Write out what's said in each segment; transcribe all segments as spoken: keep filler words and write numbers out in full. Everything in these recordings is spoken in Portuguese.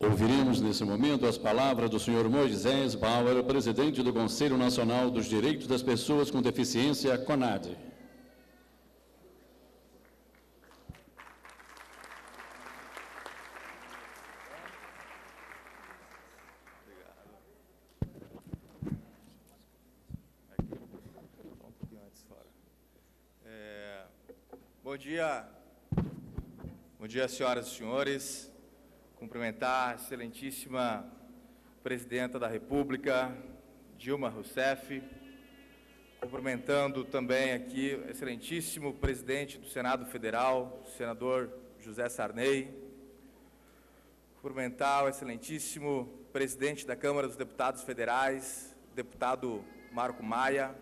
Ouviremos nesse momento as palavras do senhor Moisés Bauer, presidente do Conselho Nacional dos Direitos das Pessoas com Deficiência, CONADE. É, bom dia, bom dia, senhoras e senhores. Cumprimentar a excelentíssima Presidenta da República, Dilma Rousseff, cumprimentando também aqui o excelentíssimo Presidente do Senado Federal, senador José Sarney, cumprimentar o excelentíssimo Presidente da Câmara dos Deputados Federais, deputado Marco Maia,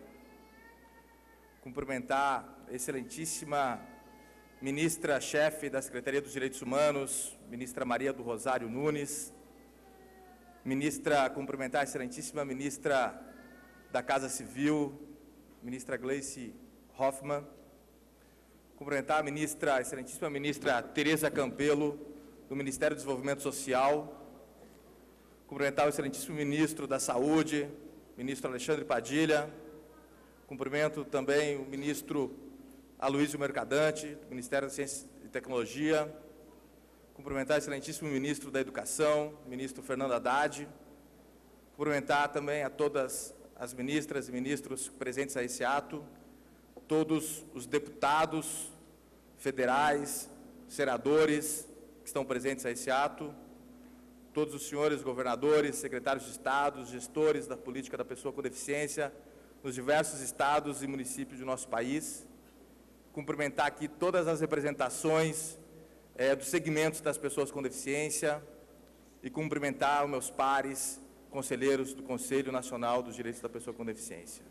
cumprimentar a excelentíssima Ministra-chefe da Secretaria dos Direitos Humanos, Ministra Maria do Rosário Nunes, ministra, cumprimentar a excelentíssima Ministra da Casa Civil, Ministra Gleice Hoffmann, cumprimentar a ministra, a excelentíssima Ministra Tereza Campelo, do Ministério do Desenvolvimento Social, cumprimentar o excelentíssimo Ministro da Saúde, Ministro Alexandre Padilha, cumprimento também o Ministro Aloysio Mercadante, do Ministério da Ciência e Tecnologia, cumprimentar o excelentíssimo Ministro da Educação, Ministro Fernando Haddad, cumprimentar também a todas as ministras e ministros presentes a esse ato, todos os deputados federais, senadores que estão presentes a esse ato, todos os senhores governadores, secretários de Estado, gestores da política da pessoa com deficiência, nos diversos estados e municípios do nosso país, cumprimentar aqui todas as representações é, dos segmentos das pessoas com deficiência e cumprimentar os meus pares, conselheiros do Conselho Nacional dos Direitos da Pessoa com Deficiência.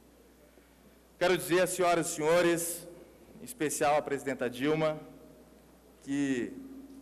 Quero dizer às senhoras e senhores, em especial à presidenta Dilma, que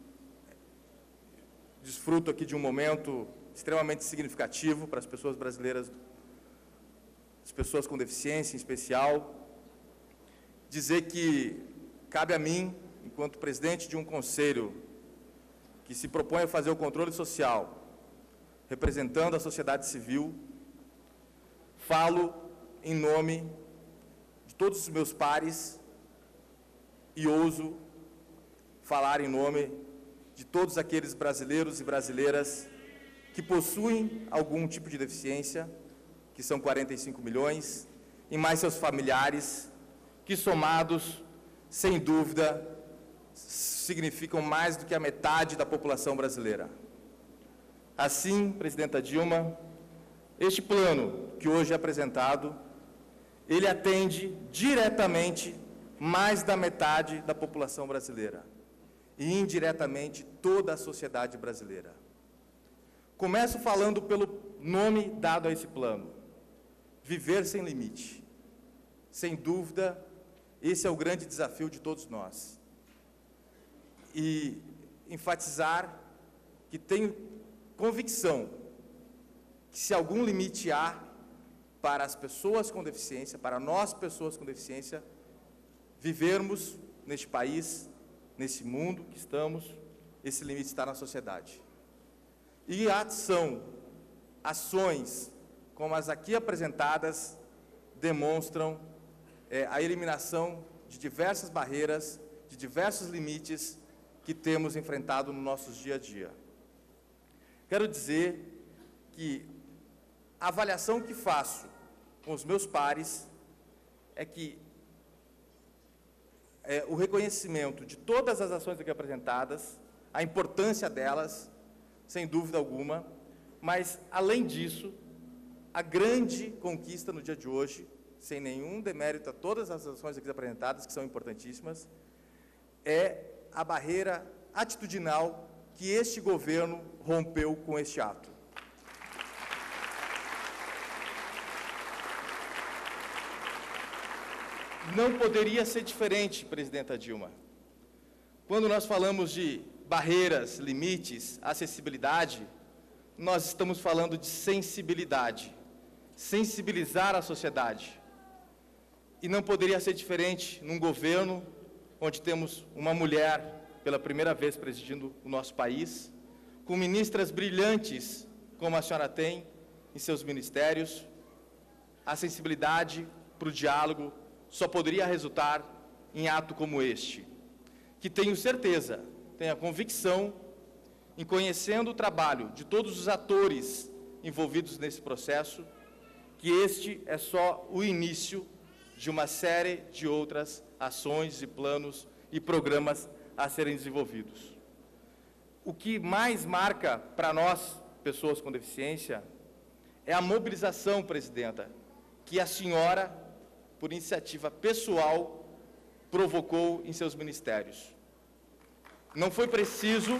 desfruto aqui de um momento extremamente significativo para as pessoas brasileiras, as pessoas com deficiência em especial, dizer que cabe a mim, enquanto presidente de um conselho que se propõe a fazer o controle social, representando a sociedade civil, falo em nome de todos os meus pares e ouso falar em nome de todos aqueles brasileiros e brasileiras que possuem algum tipo de deficiência, que são quarenta e cinco milhões, e mais seus familiares, que somados, sem dúvida, significam mais do que a metade da população brasileira. Assim, presidenta Dilma, este plano que hoje é apresentado, ele atende diretamente mais da metade da população brasileira e indiretamente toda a sociedade brasileira. Começo falando pelo nome dado a esse plano, Viver Sem Limite. Sem dúvida, esse é o grande desafio de todos nós. E enfatizar que tenho convicção que se algum limite há para as pessoas com deficiência, para nós pessoas com deficiência, vivermos neste país, nesse mundo que estamos, esse limite está na sociedade. E a ação, ações como as aqui apresentadas, demonstram é, a eliminação de diversas barreiras, de diversos limites que temos enfrentado no nosso dia a dia. Quero dizer que a avaliação que faço com os meus pares é que é, o reconhecimento de todas as ações aqui apresentadas, a importância delas, sem dúvida alguma, mas, além disso, a grande conquista no dia de hoje, sem nenhum demérito a todas as ações aqui apresentadas, que são importantíssimas, é a barreira atitudinal que este governo rompeu com este ato. Não poderia ser diferente, presidenta Dilma. Quando nós falamos de barreiras, limites, acessibilidade, nós estamos falando de sensibilidade, sensibilizar a sociedade. E não poderia ser diferente num governo onde temos uma mulher pela primeira vez presidindo o nosso país, com ministras brilhantes, como a senhora tem em seus ministérios, a sensibilidade para o diálogo só poderia resultar em ato como este, que tenho certeza, tenho a convicção, em conhecendo o trabalho de todos os atores envolvidos nesse processo, que este é só o início de uma série de outras ações e planos e programas a serem desenvolvidos. O que mais marca para nós, pessoas com deficiência, é a mobilização, presidenta, que a senhora, por iniciativa pessoal, provocou em seus ministérios. Não foi preciso...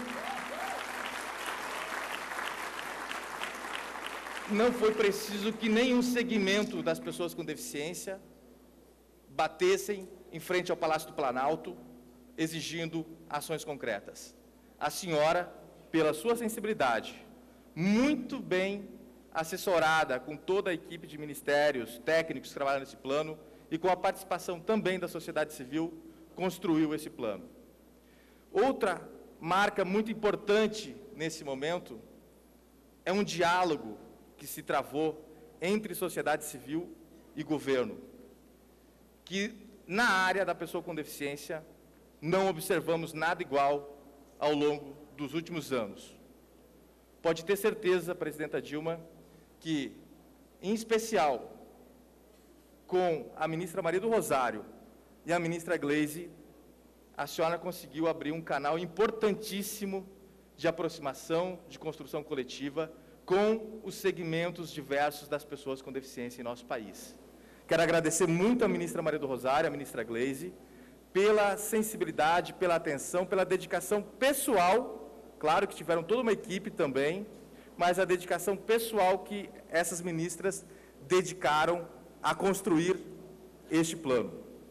Não foi preciso que nenhum segmento das pessoas com deficiência batessem em frente ao Palácio do Planalto, exigindo ações concretas. A senhora, pela sua sensibilidade, muito bem assessorada com toda a equipe de ministérios, técnicos que trabalham nesse plano e com a participação também da sociedade civil, construiu esse plano. Outra marca muito importante nesse momento é um diálogo que se travou entre sociedade civil e governo, que na área da pessoa com deficiência não observamos nada igual ao longo dos últimos anos. Pode ter certeza, presidenta Dilma, que, em especial, com a ministra Maria do Rosário e a ministra Gleisi, a senhora conseguiu abrir um canal importantíssimo de aproximação, de construção coletiva, com os segmentos diversos das pessoas com deficiência em nosso país. Quero agradecer muito à ministra Maria do Rosário, à ministra Gleisi, pela sensibilidade, pela atenção, pela dedicação pessoal, claro que tiveram toda uma equipe também, mas a dedicação pessoal que essas ministras dedicaram a construir este plano.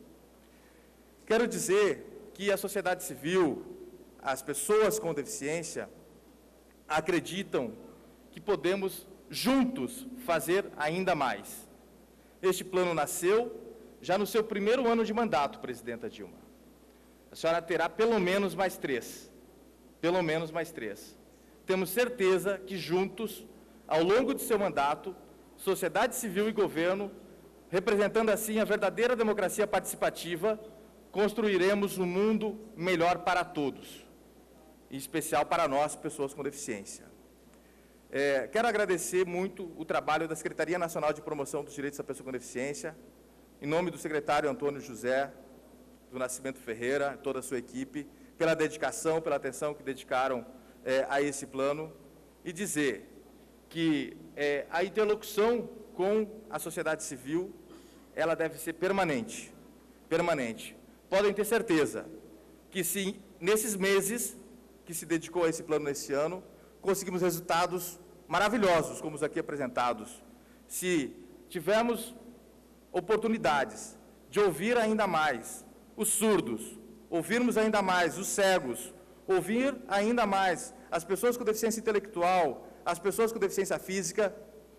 Quero dizer que a sociedade civil, as pessoas com deficiência, acreditam que podemos, juntos, fazer ainda mais. Este plano nasceu já no seu primeiro ano de mandato, presidenta Dilma. A senhora terá pelo menos mais três. Pelo menos mais três. Temos certeza que, juntos, ao longo de seu mandato, sociedade civil e governo, representando assim a verdadeira democracia participativa, construiremos um mundo melhor para todos, em especial para nós, pessoas com deficiência. É, quero agradecer muito o trabalho da Secretaria Nacional de Promoção dos Direitos da Pessoa com Deficiência, em nome do secretário Antônio José do Nascimento Ferreira, toda a sua equipe, pela dedicação, pela atenção que dedicaram é, a esse plano, e dizer que é, a interlocução com a sociedade civil, ela deve ser permanente, permanente. Podem ter certeza que, se nesses meses que se dedicou a esse plano nesse ano, conseguimos resultados maravilhosos, como os aqui apresentados. Se tivermos oportunidades de ouvir ainda mais os surdos, ouvirmos ainda mais os cegos, ouvir ainda mais as pessoas com deficiência intelectual, as pessoas com deficiência física,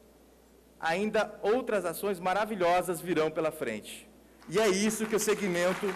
ainda outras ações maravilhosas virão pela frente. E é isso que o segmento...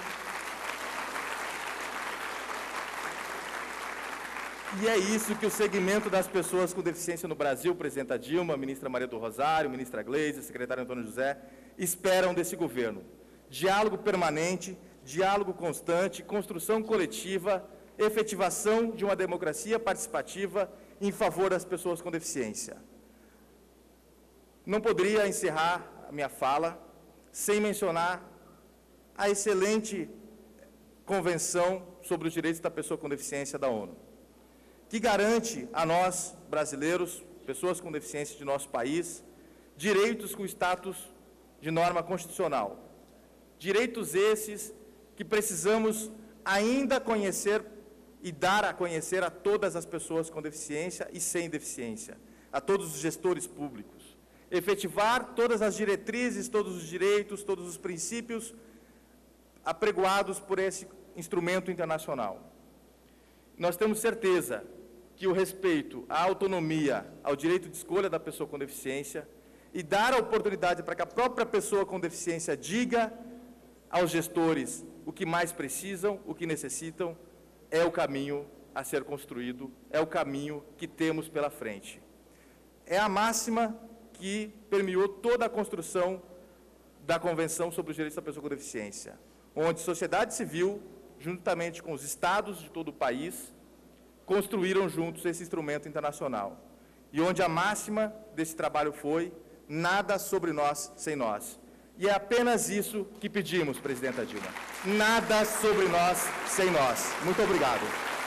E é isso que o segmento das pessoas com deficiência no Brasil, presidenta Dilma, ministra Maria do Rosário, ministra Gleisi, secretário Antônio José, esperam desse governo. Diálogo permanente, diálogo constante, construção coletiva, efetivação de uma democracia participativa em favor das pessoas com deficiência. Não poderia encerrar a minha fala sem mencionar a excelente Convenção sobre os Direitos da Pessoa com Deficiência da ONU, que garante a nós, brasileiros, pessoas com deficiência de nosso país, direitos com status de norma constitucional. Direitos esses que precisamos ainda conhecer e dar a conhecer a todas as pessoas com deficiência e sem deficiência, a todos os gestores públicos. Efetivar todas as diretrizes, todos os direitos, todos os princípios apregoados por esse instrumento internacional. Nós temos certeza que o respeito à autonomia, ao direito de escolha da pessoa com deficiência e dar a oportunidade para que a própria pessoa com deficiência diga aos gestores o que mais precisam, o que necessitam, é o caminho a ser construído, é o caminho que temos pela frente. É a máxima que permeou toda a construção da Convenção sobre os Direitos da Pessoa com Deficiência, onde sociedade civil, juntamente com os estados de todo o país, construíram juntos esse instrumento internacional. E onde a máxima desse trabalho foi: nada sobre nós sem nós. E é apenas isso que pedimos, presidenta Dilma. Nada sobre nós sem nós. Muito obrigado.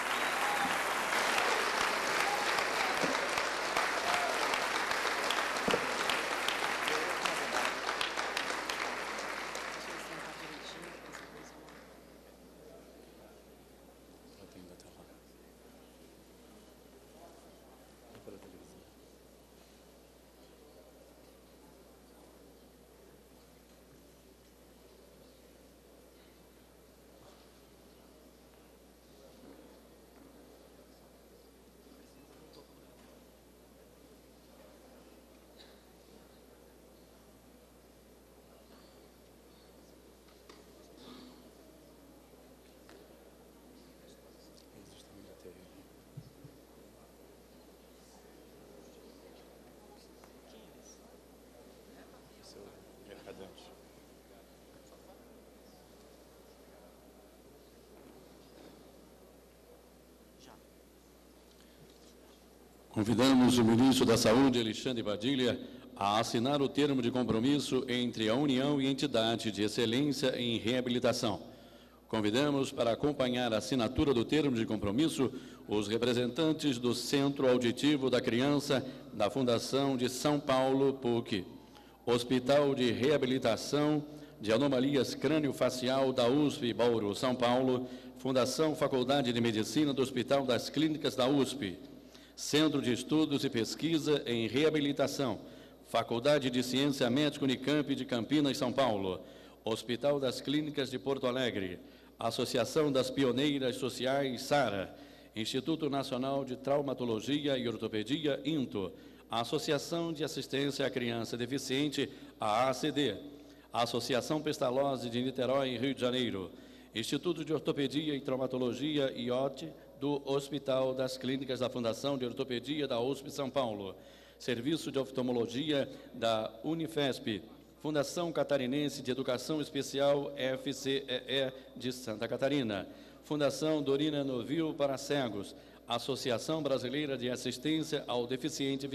Convidamos o ministro da Saúde, Alexandre Padilha, a assinar o termo de compromisso entre a União e entidade de excelência em reabilitação. Convidamos para acompanhar a assinatura do termo de compromisso os representantes do Centro Auditivo da Criança da Fundação de São Paulo, P U C, Hospital de Reabilitação de Anomalias Crânio-Facial da U S P Bauru, São Paulo, Fundação Faculdade de Medicina do Hospital das Clínicas da U S P, Centro de Estudos e Pesquisa em Reabilitação, Faculdade de Ciência Médica Unicamp de Campinas, São Paulo, Hospital das Clínicas de Porto Alegre, Associação das Pioneiras Sociais, SARA, Instituto Nacional de Traumatologia e Ortopedia, INTO, Associação de Assistência à Criança Deficiente, a A C D, Associação Pestalozzi de Niterói, Rio de Janeiro, Instituto de Ortopedia e Traumatologia, I O T, do Hospital das Clínicas da Fundação de Ortopedia da U S P São Paulo, Serviço de Oftalmologia da Unifesp, Fundação Catarinense de Educação Especial F C E E de Santa Catarina, Fundação Dorina Novil para Cegos, Associação Brasileira de Assistência ao Deficiente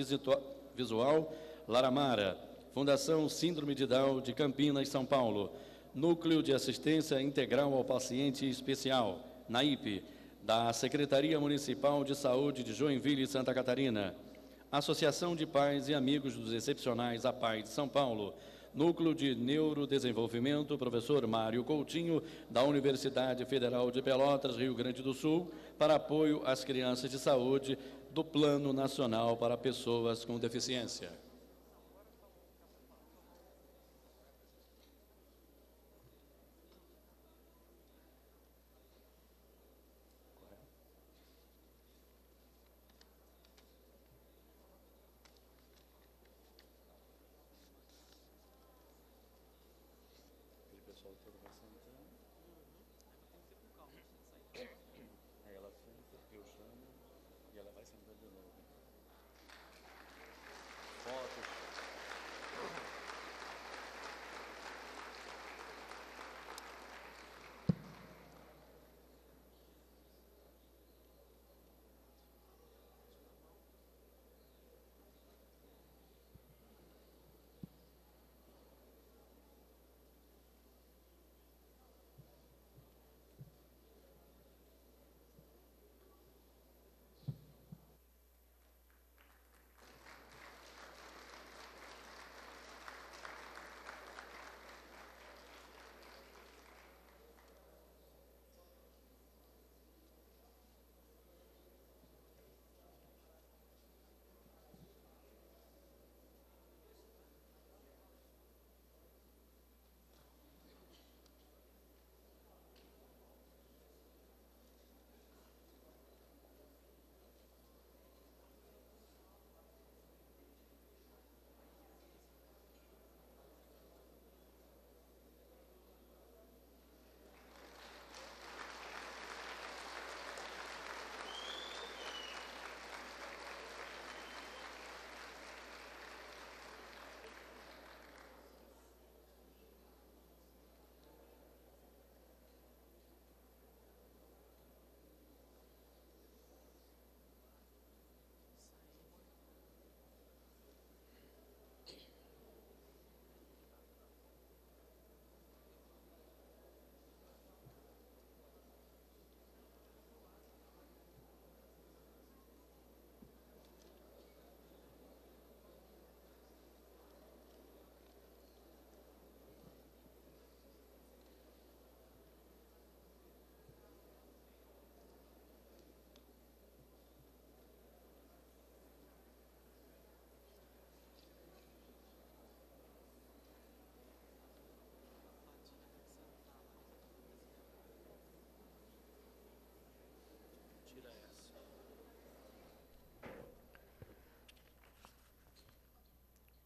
Visual, Laramara, Fundação Síndrome de Down de Campinas, São Paulo, Núcleo de Assistência Integral ao Paciente Especial, NAIP, da Secretaria Municipal de Saúde de Joinville, Santa Catarina, Associação de Pais e Amigos dos Excepcionais A P A I de São Paulo, Núcleo de Neurodesenvolvimento, professor Mário Coutinho, da Universidade Federal de Pelotas, Rio Grande do Sul, para apoio às crianças de saúde do Plano Nacional para Pessoas com Deficiência. Aí ela senta, eu chamo e ela vai sentando de novo. Foto.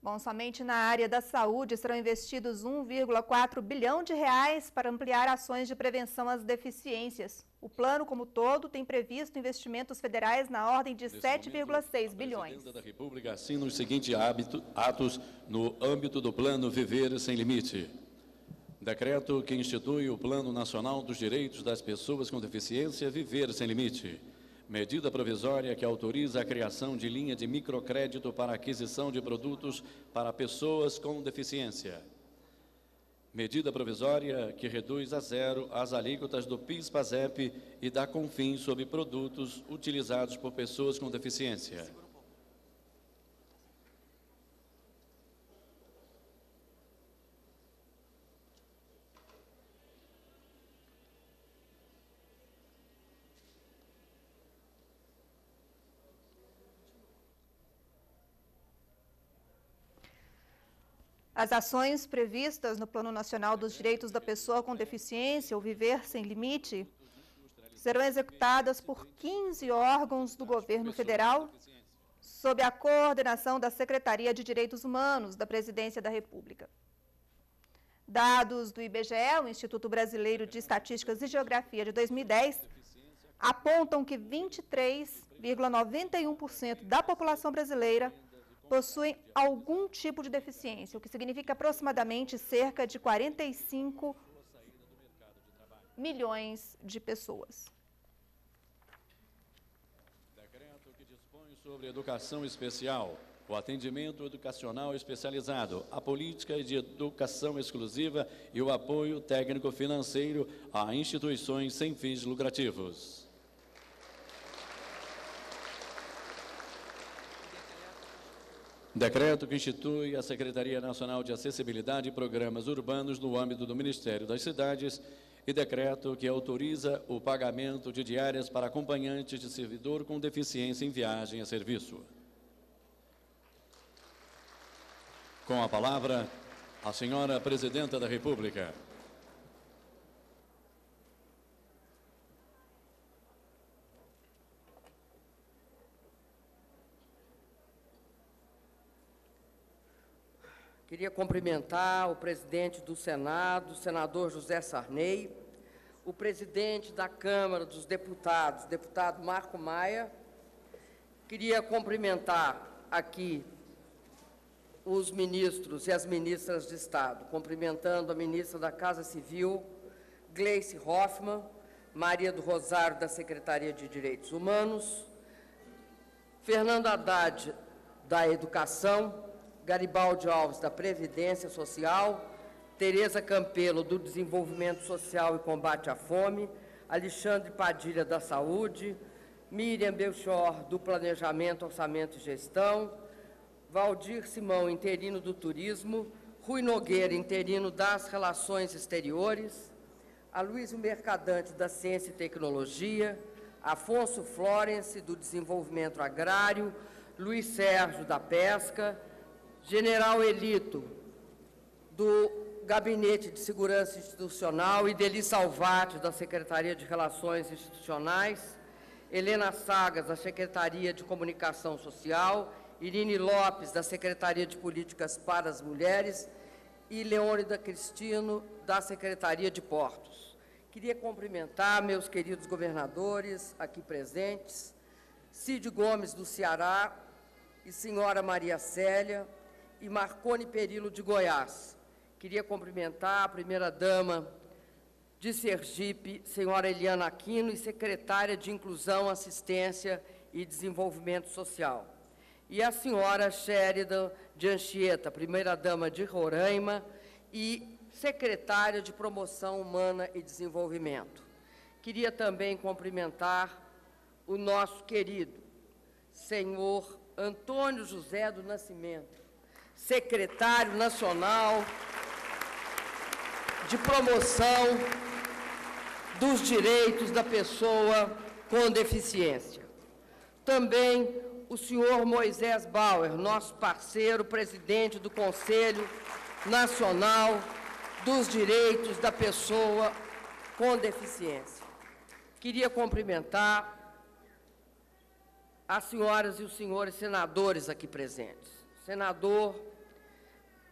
Bom, somente na área da saúde serão investidos um vírgula quatro bilhão de reais para ampliar ações de prevenção às deficiências. O plano, como todo, tem previsto investimentos federais na ordem de sete vírgula seis bilhões. A Presidenta da República assina os seguintes atos no âmbito do Plano Viver Sem Limite. Decreto que institui o Plano Nacional dos Direitos das Pessoas com Deficiência Viver Sem Limite. Medida provisória que autoriza a criação de linha de microcrédito para aquisição de produtos para pessoas com deficiência. Medida provisória que reduz a zero as alíquotas do PIS/PASEP e da CONFINS sobre produtos utilizados por pessoas com deficiência. As ações previstas no Plano Nacional dos Direitos da Pessoa com Deficiência, o Viver Sem Limite, serão executadas por quinze órgãos do governo federal, sob a coordenação da Secretaria de Direitos Humanos da Presidência da República. Dados do I B G E, o Instituto Brasileiro de Estatísticas e Geografia de dois mil e dez, apontam que vinte e três vírgula noventa e um por cento da população brasileira possuem algum tipo de deficiência, o que significa aproximadamente cerca de quarenta e cinco milhões de pessoas. Decreto que dispõe sobre educação especial, o atendimento educacional especializado, a política de educação exclusiva e o apoio técnico-financeiro a instituições sem fins lucrativos. Decreto que institui a Secretaria Nacional de Acessibilidade e Programas Urbanos no âmbito do Ministério das Cidades e decreto que autoriza o pagamento de diárias para acompanhantes de servidor com deficiência em viagem a serviço. Com a palavra, a senhora Presidenta da República. Queria cumprimentar o presidente do Senado, o senador José Sarney, o presidente da Câmara dos Deputados, deputado Marco Maia. Queria cumprimentar aqui os ministros e as ministras de Estado, cumprimentando a ministra da Casa Civil, Gleice Hoffmann, Maria do Rosário, da Secretaria de Direitos Humanos, Fernando Haddad, da Educação, Garibaldi Alves, da Previdência Social, Tereza Campelo, do Desenvolvimento Social e Combate à Fome, Alexandre Padilha, da Saúde, Miriam Belchior, do Planejamento, Orçamento e Gestão, Valdir Simão, interino do Turismo, Rui Nogueira, interino das Relações Exteriores, Aloysio Mercadante, da Ciência e Tecnologia, Afonso Florence, do Desenvolvimento Agrário, Luiz Sérgio, da Pesca, General Elito, do Gabinete de Segurança Institucional, e Deli Salvati, da Secretaria de Relações Institucionais, Helena Sagas, da Secretaria de Comunicação Social, Irine Lopes, da Secretaria de Políticas para as Mulheres, e Leônida Cristino, da Secretaria de Portos. Queria cumprimentar meus queridos governadores aqui presentes, Cid Gomes, do Ceará, e senhora Maria Célia, e Marconi Perillo, de Goiás. Queria cumprimentar a primeira-dama de Sergipe, senhora Eliana Aquino, e secretária de Inclusão, Assistência e Desenvolvimento Social. E a senhora Sheridan de Anchieta, primeira-dama de Roraima e secretária de Promoção Humana e Desenvolvimento. Queria também cumprimentar o nosso querido senhor Antônio José do Nascimento, secretário nacional de Promoção dos Direitos da Pessoa com Deficiência. Também o senhor Moisés Bauer, nosso parceiro, presidente do Conselho Nacional dos Direitos da Pessoa com Deficiência. Queria cumprimentar as senhoras e os senhores senadores aqui presentes. Senador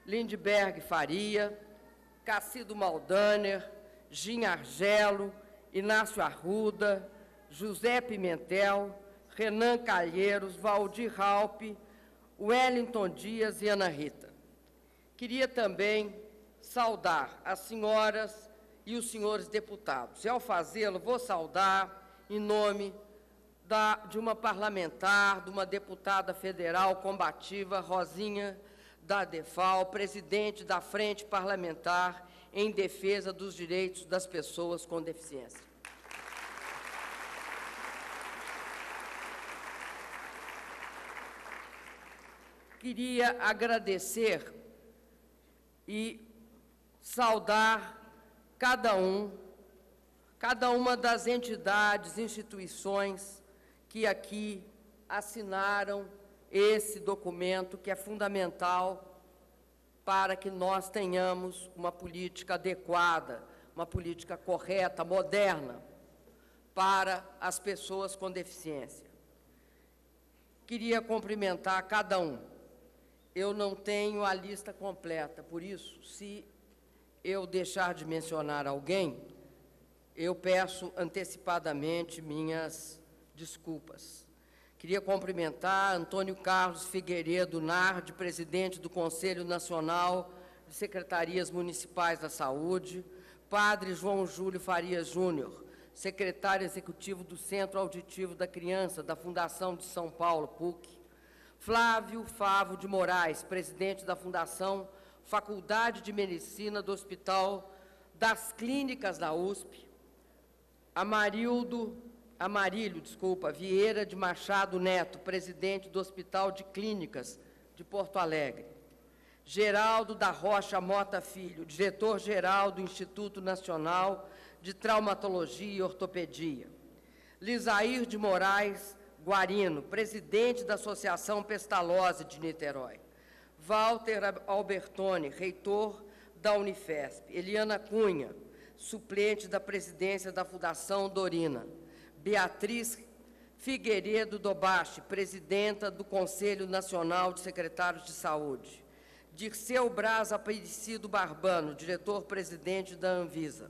Lindbergh Faria, Cacido Maldaner, Gin Argelo, Inácio Arruda, José Pimentel, Renan Calheiros, Valdir Raupe, Wellington Dias e Ana Rita. Queria também saudar as senhoras e os senhores deputados. E, ao fazê-lo, vou saudar em nome da, de uma parlamentar, de uma deputada federal combativa, Rosinha da Defal, presidente da Frente Parlamentar em Defesa dos Direitos das Pessoas com Deficiência. Queria agradecer e saudar cada um, cada uma das entidades, instituições que aqui assinaram esse documento, que é fundamental para que nós tenhamos uma política adequada, uma política correta, moderna, para as pessoas com deficiência. Queria cumprimentar cada um. Eu não tenho a lista completa, por isso, se eu deixar de mencionar alguém, eu peço antecipadamente minhas desculpas. Queria cumprimentar Antônio Carlos Figueiredo Nardi, presidente do Conselho Nacional de Secretarias Municipais da Saúde, Padre João Júlio Farias Júnior, secretário executivo do Centro Auditivo da Criança, da Fundação de São Paulo, P U C, Flávio Favo de Moraes, presidente da Fundação Faculdade de Medicina do Hospital das Clínicas da U S P, Amarildo, Amarílio, desculpa, Vieira de Machado Neto, presidente do Hospital de Clínicas de Porto Alegre, Geraldo da Rocha Mota Filho, diretor-geral do Instituto Nacional de Traumatologia e Ortopedia, Lisair de Moraes Guarino, presidente da Associação Pestalozzi de Niterói, Walter Albertoni, reitor da Unifesp, Eliana Cunha, suplente da presidência da Fundação Dorina, Beatriz Figueiredo Dobache, presidenta do Conselho Nacional de Secretários de Saúde, Dirceu Braz Aparecido Barbano, diretor-presidente da Anvisa,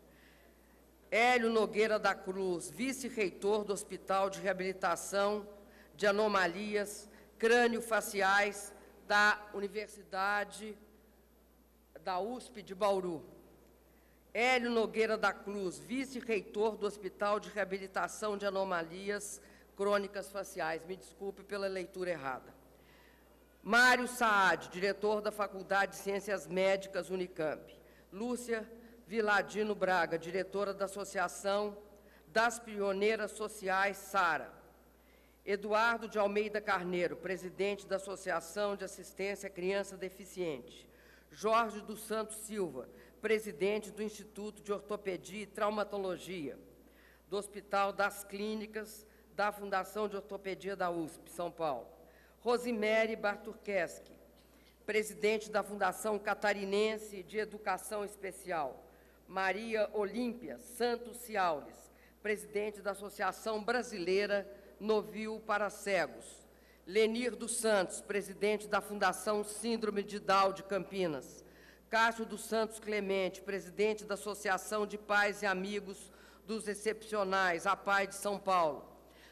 Hélio Nogueira da Cruz, vice-reitor do Hospital de Reabilitação de Anomalias Crânio-Faciais da Universidade da U S P de Bauru, Hélio Nogueira da Cruz, vice-reitor do Hospital de Reabilitação de Anomalias Crônicas Faciais. Me desculpe pela leitura errada. Mário Saad, diretor da Faculdade de Ciências Médicas Unicamp. Lúcia Viladino Braga, diretora da Associação das Pioneiras Sociais, SARA. Eduardo de Almeida Carneiro, presidente da Associação de Assistência à Criança Deficiente. Jorge dos Santos Silva, presidente do Instituto de Ortopedia e Traumatologia, do Hospital das Clínicas da Fundação de Ortopedia da U S P, São Paulo. Rosimere Barturkeski, presidente da Fundação Catarinense de Educação Especial. Maria Olímpia Santos Ciaules, presidente da Associação Brasileira Novil para Cegos. Lenir dos Santos, presidente da Fundação Síndrome de Down de Campinas. Cássio dos Santos Clemente, presidente da Associação de Pais e Amigos dos Excepcionais, A P A I de São Paulo.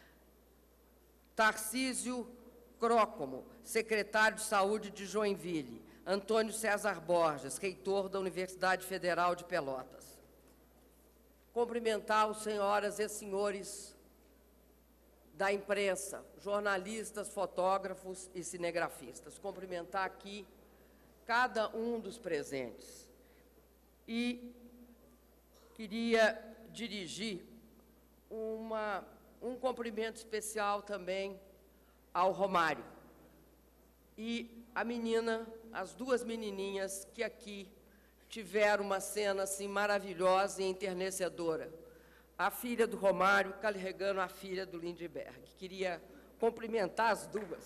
Tarcísio Crócomo, secretário de Saúde de Joinville. Antônio César Borges, reitor da Universidade Federal de Pelotas. Cumprimentar os senhoras e senhores da imprensa, jornalistas, fotógrafos e cinegrafistas. Cumprimentar aqui cada um dos presentes. E queria dirigir uma, um cumprimento especial também ao Romário. E a menina, as duas menininhas que aqui tiveram uma cena assim maravilhosa e enternecedora. A filha do Romário carregando a filha do Lindbergh. Queria cumprimentar as duas.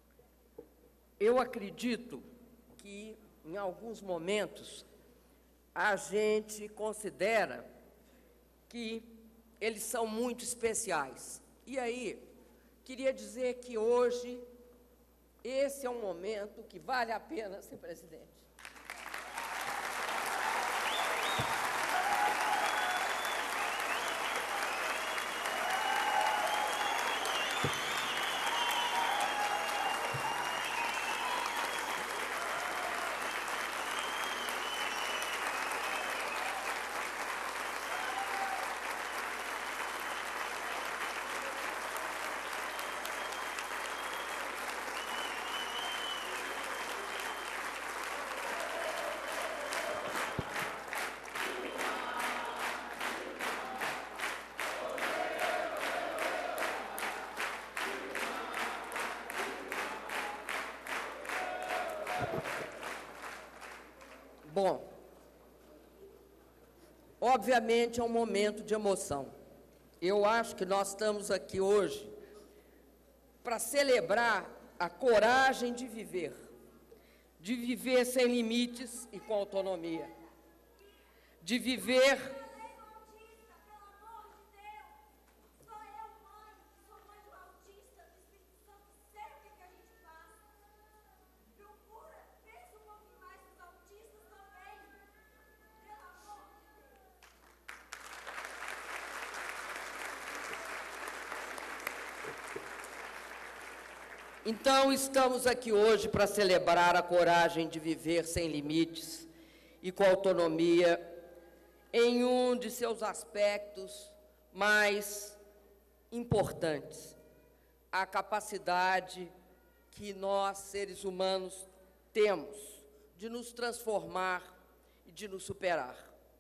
Eu acredito que, em alguns momentos, a gente considera que eles são muito especiais. E aí, queria dizer que hoje, esse é um momento que vale a pena ser presidente. Bom, obviamente é um momento de emoção. Eu acho que nós estamos aqui hoje para celebrar a coragem de viver, de viver sem limites e com autonomia, de viver Então, estamos aqui hoje para celebrar a coragem de viver sem limites e com autonomia em um de seus aspectos mais importantes, a capacidade que nós, seres humanos, temos de nos transformar e de nos superar.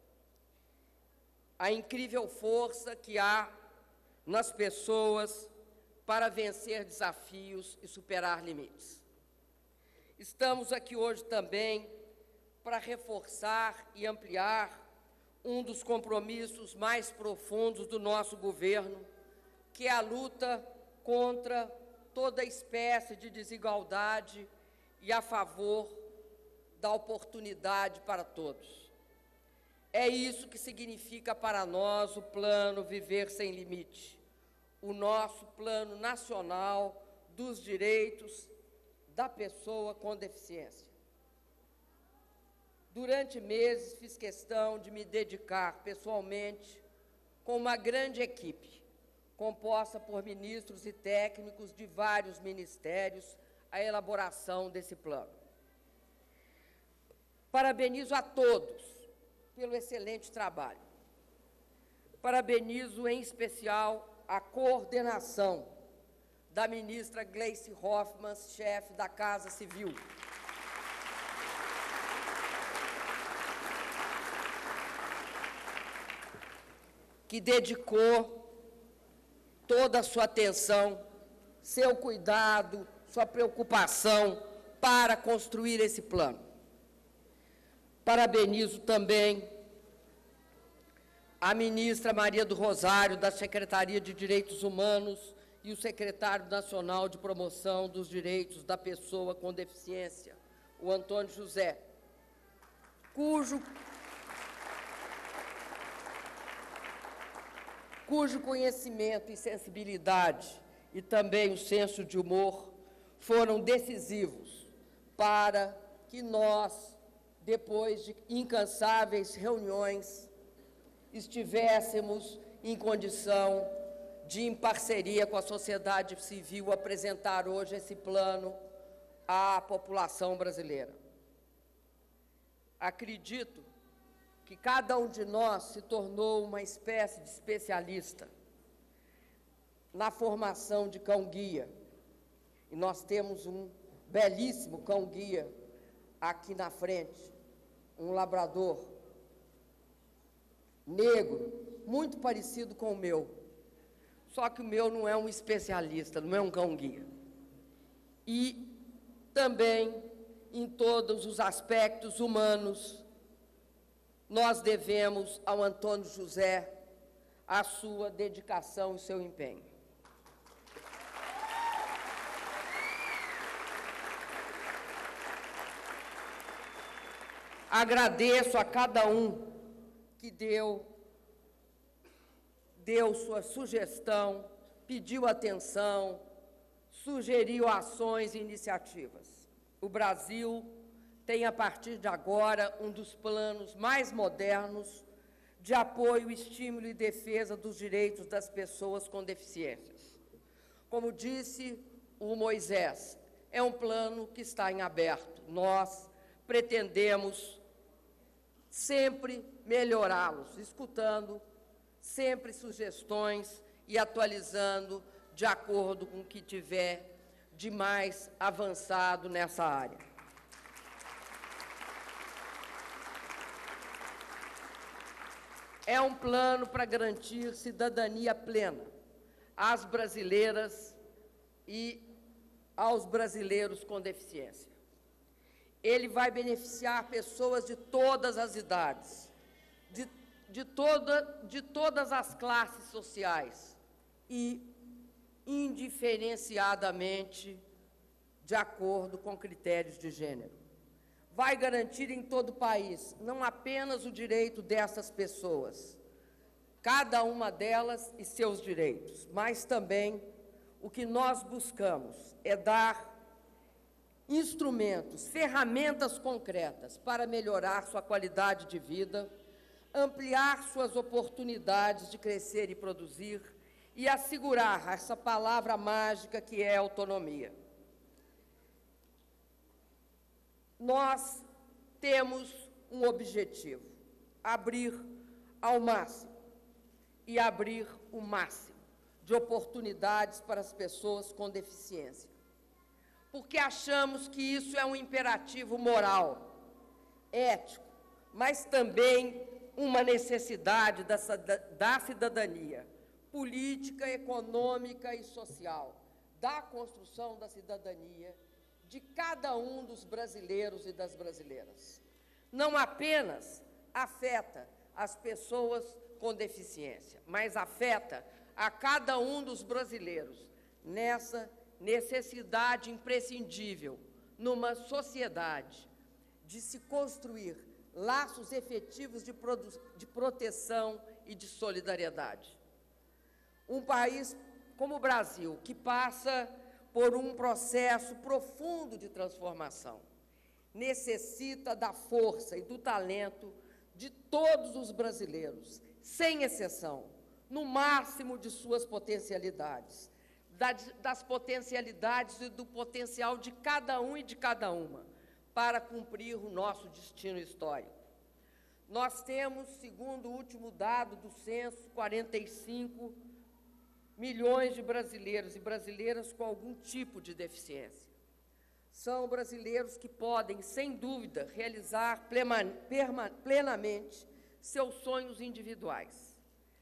A incrível força que há nas pessoas para vencer desafios e superar limites. Estamos aqui hoje também para reforçar e ampliar um dos compromissos mais profundos do nosso governo, que é a luta contra toda espécie de desigualdade e a favor da oportunidade para todos. É isso que significa para nós o plano Viver Sem Limite, o nosso Plano Nacional dos Direitos da Pessoa com Deficiência. Durante meses, fiz questão de me dedicar pessoalmente com uma grande equipe, composta por ministros e técnicos de vários ministérios, à elaboração desse plano. Parabenizo a todos pelo excelente trabalho. Parabenizo, em especial, a coordenação da ministra Gleice Hoffmann, chefe da Casa Civil. Que dedicou toda a sua atenção, seu cuidado, sua preocupação para construir esse plano. Parabenizo também a ministra Maria do Rosário, da Secretaria de Direitos Humanos, e o secretário nacional de Promoção dos Direitos da Pessoa com Deficiência, o Antônio José, cujo, cujo conhecimento e sensibilidade e também o senso de humor foram decisivos para que nós, depois de incansáveis reuniões, estivéssemos em condição de, em parceria com a sociedade civil, apresentar hoje esse plano à população brasileira. Acredito que cada um de nós se tornou uma espécie de especialista na formação de cão-guia. E nós temos um belíssimo cão-guia aqui na frente, um labrador negro, muito parecido com o meu. Só que o meu não é um especialista, não é um cão-guia. E também, em todos os aspectos humanos, nós devemos ao Antônio José a sua dedicação e seu empenho. Agradeço a cada um que deu, deu sua sugestão, pediu atenção, sugeriu ações e iniciativas. O Brasil tem, a partir de agora, um dos planos mais modernos de apoio, estímulo e defesa dos direitos das pessoas com deficiências. Como disse o Moisés, é um plano que está em aberto. Nós pretendemos sempre melhorá-los, escutando sempre sugestões e atualizando de acordo com o que tiver de mais avançado nessa área. É um plano para garantir cidadania plena às brasileiras e aos brasileiros com deficiência. Ele vai beneficiar pessoas de todas as idades, de, de, toda, de todas as classes sociais e indiferenciadamente de acordo com critérios de gênero. Vai garantir em todo o país não apenas o direito dessas pessoas, cada uma delas e seus direitos, mas também o que nós buscamos é dar instrumentos, ferramentas concretas para melhorar sua qualidade de vida, ampliar suas oportunidades de crescer e produzir e assegurar essa palavra mágica que é autonomia. Nós temos um objetivo, abrir ao máximo e abrir o máximo de oportunidades para as pessoas com deficiência, porque achamos que isso é um imperativo moral, ético, mas também uma necessidade da, da cidadania, política, econômica e social, da construção da cidadania de cada um dos brasileiros e das brasileiras. Não apenas afeta as pessoas com deficiência, mas afeta a cada um dos brasileiros nessa necessidade imprescindível, numa sociedade, de se construir laços efetivos de, de proteção e de solidariedade. Um país como o Brasil, que passa por um processo profundo de transformação, necessita da força e do talento de todos os brasileiros, sem exceção, no máximo de suas potencialidades, das potencialidades e do potencial de cada um e de cada uma, para cumprir o nosso destino histórico. Nós temos, segundo o último dado do censo, quarenta e cinco milhões de brasileiros e brasileiras com algum tipo de deficiência. São brasileiros que podem, sem dúvida, realizar plenamente seus sonhos individuais,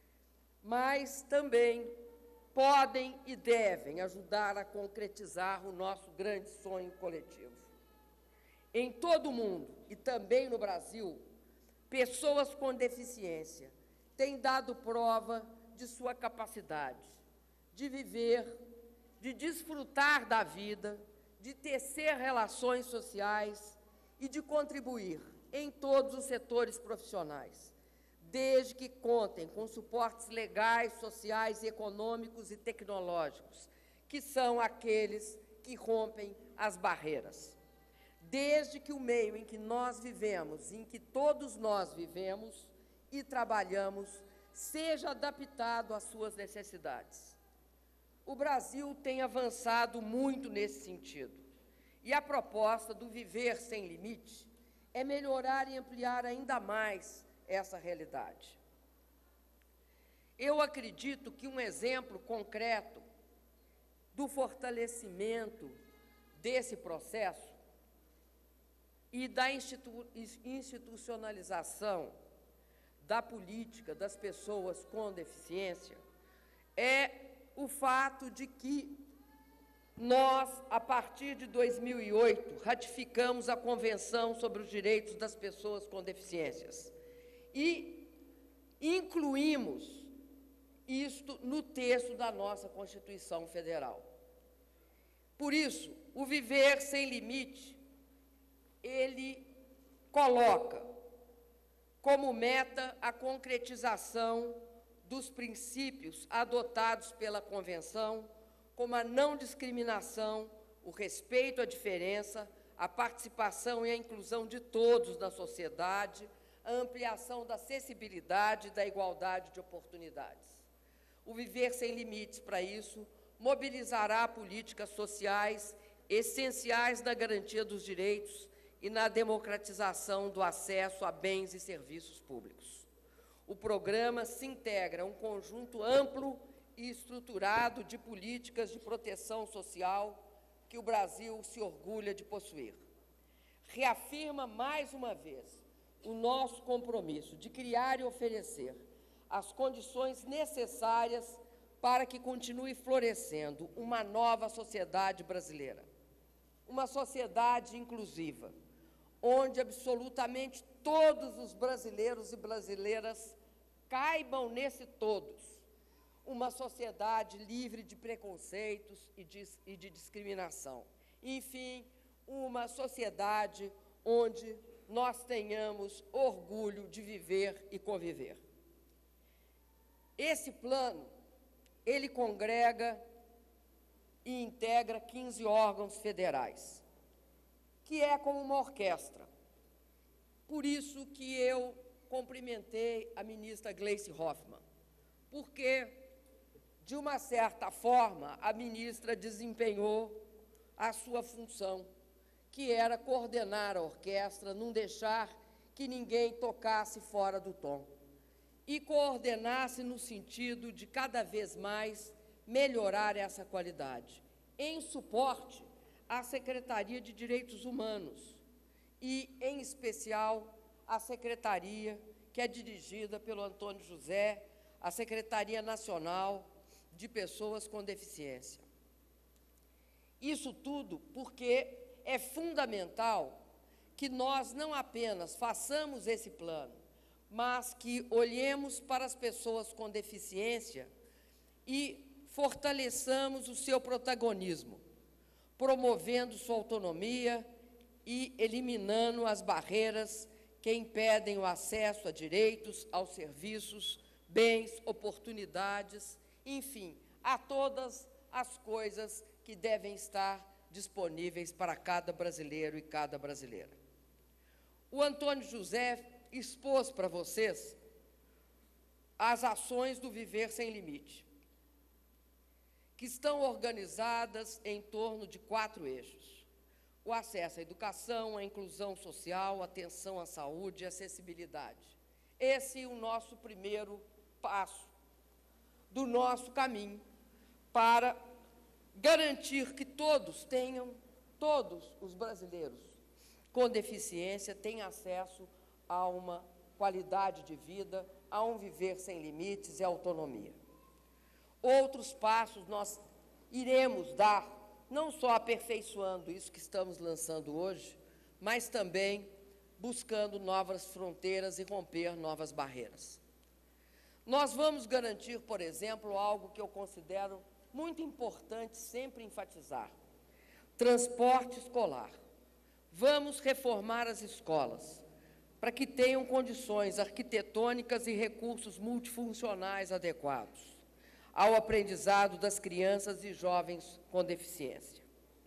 mas também podem e devem ajudar a concretizar o nosso grande sonho coletivo. Em todo o mundo, e também no Brasil, pessoas com deficiência têm dado prova de sua capacidade de viver, de desfrutar da vida, de tecer relações sociais e de contribuir em todos os setores profissionais, desde que contem com suportes legais, sociais, econômicos e tecnológicos, que são aqueles que rompem as barreiras. Desde que o meio em que nós vivemos, em que todos nós vivemos e trabalhamos, seja adaptado às suas necessidades. O Brasil tem avançado muito nesse sentido, e a proposta do Viver Sem Limite é melhorar e ampliar ainda mais essa realidade. Eu acredito que um exemplo concreto do fortalecimento desse processo e da institu- institucionalização da política das pessoas com deficiência é o fato de que nós, a partir de dois mil e oito, ratificamos a Convenção sobre os Direitos das Pessoas com Deficiências e incluímos isto no texto da nossa Constituição Federal. Por isso, o Viver Sem Limite, ele coloca como meta a concretização dos princípios adotados pela Convenção, como a não discriminação, o respeito à diferença, a participação e a inclusão de todos na sociedade, a ampliação da acessibilidade e da igualdade de oportunidades. O Viver Sem Limites, para isso, mobilizará políticas sociais essenciais na garantia dos direitos e na democratização do acesso a bens e serviços públicos. O programa se integra a um conjunto amplo e estruturado de políticas de proteção social que o Brasil se orgulha de possuir. Reafirma, mais uma vez, o nosso compromisso de criar e oferecer as condições necessárias para que continue florescendo uma nova sociedade brasileira. Uma sociedade inclusiva, onde absolutamente todos os brasileiros e brasileiras caibam nesse todos. Uma sociedade livre de preconceitos e de, e de discriminação. Enfim, uma sociedade onde nós tenhamos orgulho de viver e conviver. Esse plano, ele congrega e integra quinze órgãos federais, que é como uma orquestra. Por isso que eu cumprimentei a ministra Gleice Hoffmann, porque, de uma certa forma, a ministra desempenhou a sua função, que era coordenar a orquestra, não deixar que ninguém tocasse fora do tom, e coordenasse no sentido de, cada vez mais, melhorar essa qualidade, em suporte à Secretaria de Direitos Humanos e, em especial, à Secretaria que é dirigida pelo Antônio José, a Secretaria Nacional de Pessoas com Deficiência. Isso tudo porque é fundamental que nós não apenas façamos esse plano, mas que olhemos para as pessoas com deficiência e fortaleçamos o seu protagonismo, promovendo sua autonomia e eliminando as barreiras que impedem o acesso a direitos, aos serviços, bens, oportunidades, enfim, a todas as coisas que devem estar disponíveis para cada brasileiro e cada brasileira. O Antônio José expôs para vocês as ações do Viver Sem Limite, que estão organizadas em torno de quatro eixos: o acesso à educação, a inclusão social, a atenção à saúde e acessibilidade. Esse é o nosso primeiro passo do nosso caminho para garantir que todos tenham, todos os brasileiros com deficiência tenham acesso a uma qualidade de vida, a um viver sem limites e autonomia. Outros passos nós iremos dar, não só aperfeiçoando isso que estamos lançando hoje, mas também buscando novas fronteiras e romper novas barreiras. Nós vamos garantir, por exemplo, algo que eu considero muito importante sempre enfatizar: transporte escolar. Vamos reformar as escolas para que tenham condições arquitetônicas e recursos multifuncionais adequados ao aprendizado das crianças e jovens com deficiência.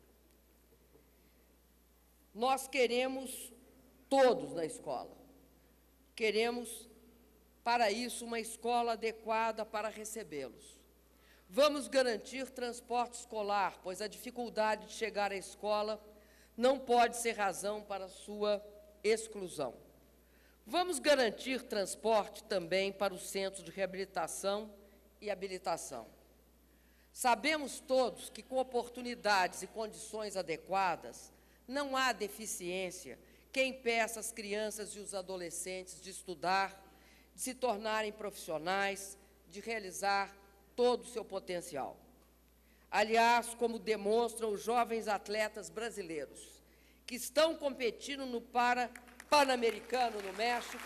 Nós queremos todos na escola. Queremos, para isso, uma escola adequada para recebê-los. Vamos garantir transporte escolar, pois a dificuldade de chegar à escola não pode ser razão para sua exclusão. Vamos garantir transporte também para os centros de reabilitação e habilitação. Sabemos todos que, com oportunidades e condições adequadas, não há deficiência que impeça as crianças e os adolescentes de estudar, de se tornarem profissionais, de realizar todo o seu potencial. Aliás, como demonstram os jovens atletas brasileiros, que estão competindo no para Pan-Americano no México,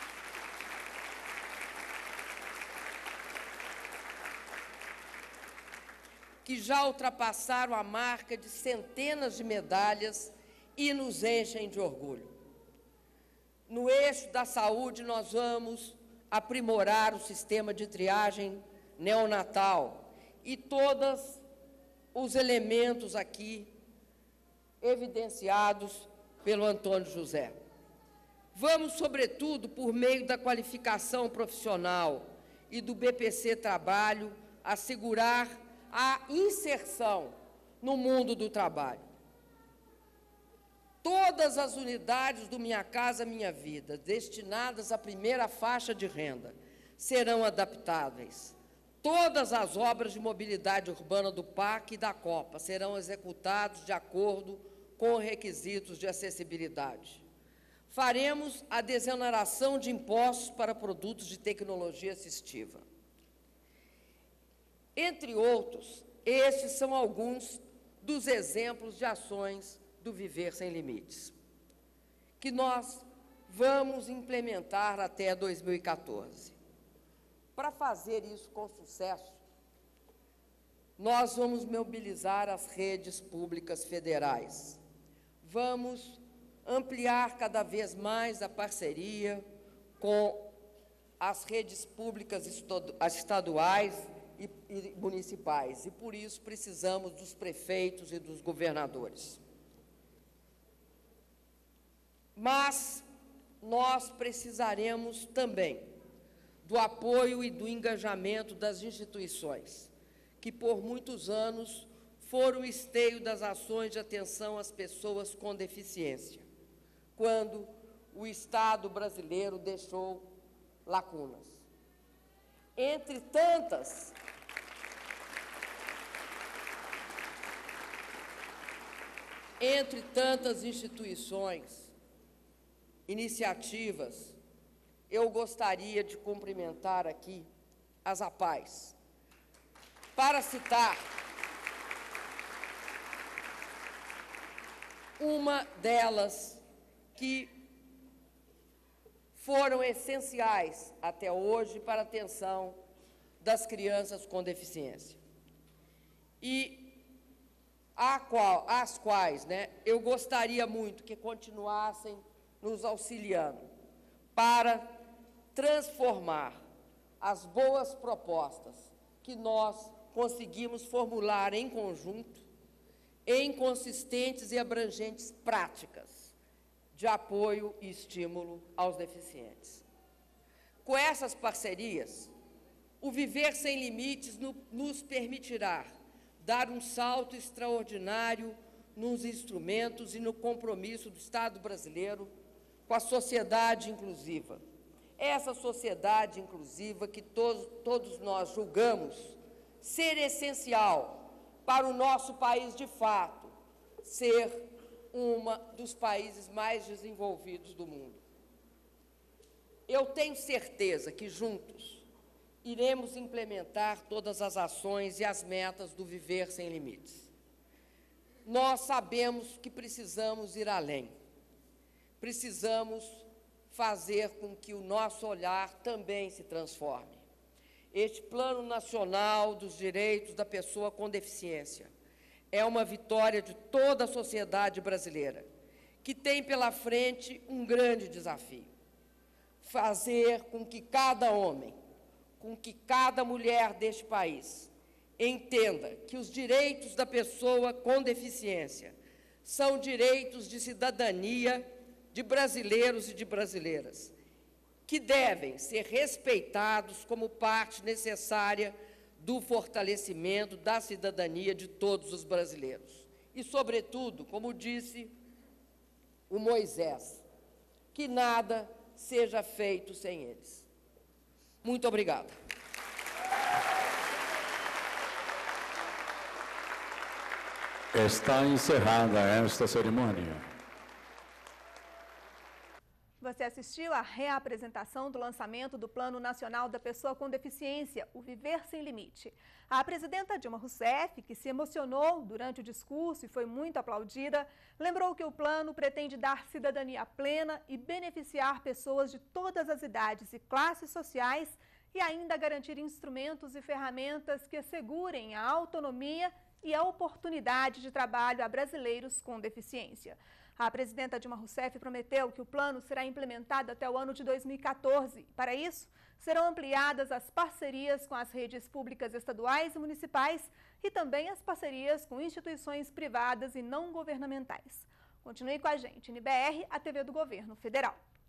que já ultrapassaram a marca de centenas de medalhas e nos enchem de orgulho. No eixo da saúde, nós vamos aprimorar o sistema de triagem neonatal e todos os elementos aqui evidenciados pelo Antônio José. Vamos, sobretudo, por meio da qualificação profissional e do B P C Trabalho, assegurar a inserção no mundo do trabalho. Todas as unidades do Minha Casa Minha Vida, destinadas à primeira faixa de renda, serão adaptáveis. Todas as obras de mobilidade urbana do P A C e da Copa serão executadas de acordo com requisitos de acessibilidade. Faremos a desoneração de impostos para produtos de tecnologia assistiva. Entre outros, estes são alguns dos exemplos de ações do Viver Sem Limites, que nós vamos implementar até dois mil e quatorze. Para fazer isso com sucesso, nós vamos mobilizar as redes públicas federais. Vamos ampliar cada vez mais a parceria com as redes públicas estaduais e, e municipais, e por isso precisamos dos prefeitos e dos governadores. Mas nós precisaremos também do apoio e do engajamento das instituições, que por muitos anos foram o esteio das ações de atenção às pessoas com deficiência, quando o Estado brasileiro deixou lacunas. Entre tantas, entre tantas instituições, iniciativas, eu gostaria de cumprimentar aqui as APAES, para citar uma delas que foram essenciais até hoje para a atenção das crianças com deficiência. E a qual, as quais né, eu gostaria muito que continuassem nos auxiliando para transformar as boas propostas que nós conseguimos formular em conjunto em consistentes e abrangentes práticas de apoio e estímulo aos deficientes. Com essas parcerias, o Viver Sem Limites no, nos permitirá dar um salto extraordinário nos instrumentos e no compromisso do Estado brasileiro com a sociedade inclusiva. Essa sociedade inclusiva que todos, todos nós julgamos ser essencial para o nosso país, de fato, ser um dos países mais desenvolvidos do mundo. Eu tenho certeza que, juntos, iremos implementar todas as ações e as metas do Viver Sem Limites. Nós sabemos que precisamos ir além. Precisamos fazer com que o nosso olhar também se transforme. Este Plano Nacional dos Direitos da Pessoa com Deficiência é uma vitória de toda a sociedade brasileira, que tem pela frente um grande desafio: fazer com que cada homem, com que cada mulher deste país entenda que os direitos da pessoa com deficiência são direitos de cidadania de brasileiros e de brasileiras, que devem ser respeitados como parte necessária do fortalecimento da cidadania de todos os brasileiros. E, sobretudo, como disse o Moisés, que nada seja feito sem eles. Muito obrigada. Está encerrada esta cerimônia. Você assistiu à reapresentação do lançamento do Plano Nacional da Pessoa com Deficiência, o Viver Sem Limite. A presidenta Dilma Rousseff, que se emocionou durante o discurso e foi muito aplaudida, lembrou que o plano pretende dar cidadania plena e beneficiar pessoas de todas as idades e classes sociais e ainda garantir instrumentos e ferramentas que assegurem a autonomia e a oportunidade de trabalho a brasileiros com deficiência. A presidenta Dilma Rousseff prometeu que o plano será implementado até o ano de dois mil e quatorze. Para isso, serão ampliadas as parcerias com as redes públicas estaduais e municipais e também as parcerias com instituições privadas e não governamentais. Continue com a gente, N B R, a T V do Governo Federal.